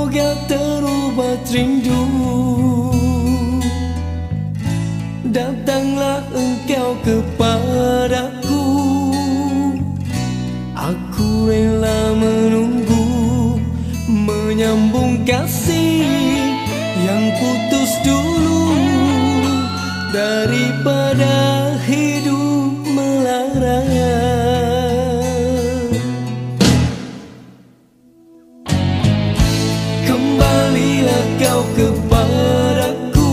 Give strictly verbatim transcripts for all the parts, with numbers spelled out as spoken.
juga terubat rindu. Datanglah engkau kepadaku, aku rela menunggu, menyambung kasih yang putus dulu, daripada hidup melara. Kembalilah kau kepadaku,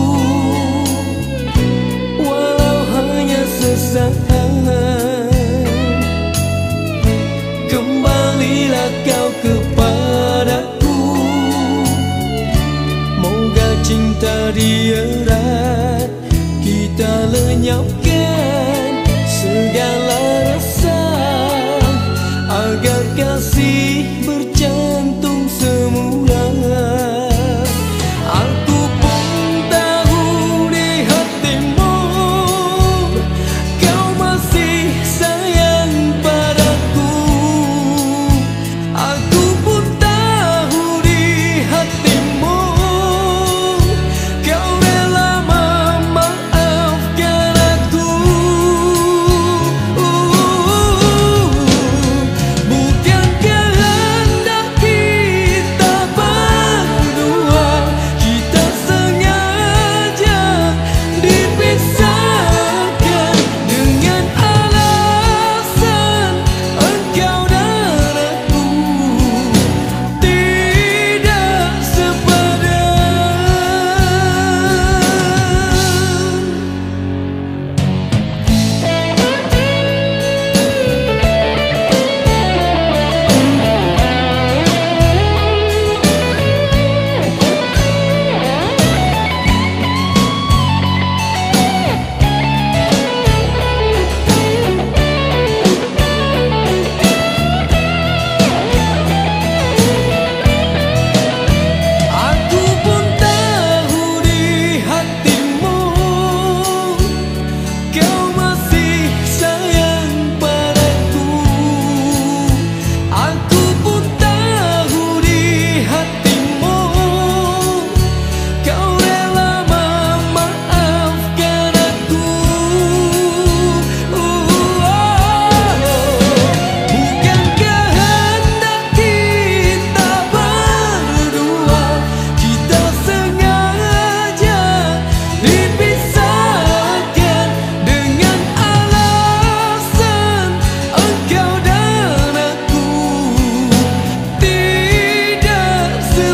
walau hanya sesaat. Kembalilah kau kepadaku, moga cinta di erat kita lenyapkan segala rasa, agar kasih bercantum semula. Aku pun tahu di hatimu kau masih sayang padaku. Aku pun tahu di hatimu kau rela memaafkan aku. Bukan kehendak kita berdua, kita sengaja dipisahkan dengan alasan engkau dan aku tidak Aku pun tahu di hatimu kau masih sayang padaku. Aku pun tahu di hatimu kau rela memaafkan aku. Bukan kehendak kita berdua, kita sengaja dipisahkan dengan alasan engkau dan aku tidak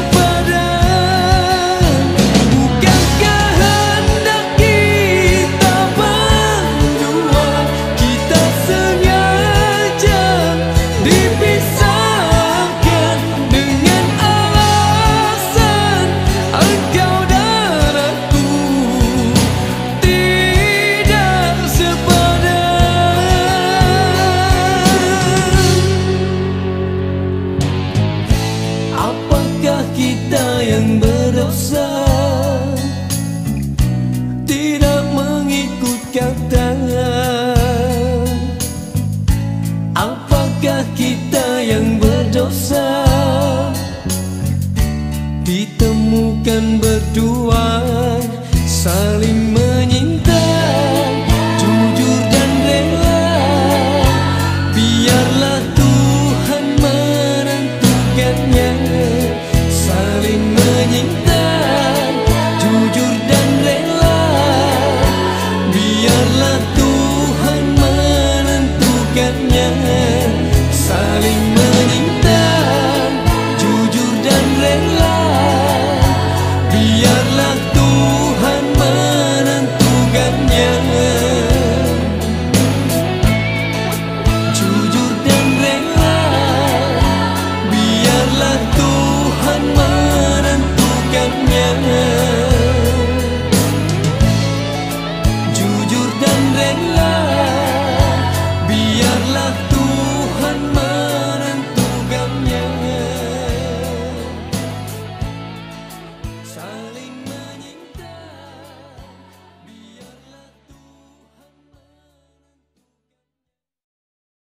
sepadan. Bukan kehendak kita berdua, kita sengaja dipisahkan dengan alasan engkau dan aku tidak sepadan. Apakah kita yang berdosa tidak mengikut kata? Apakah kita yang berdosa ditemukan berdua saling menyinta, jujur dan rela? Biarlah Tuhan menentukannya.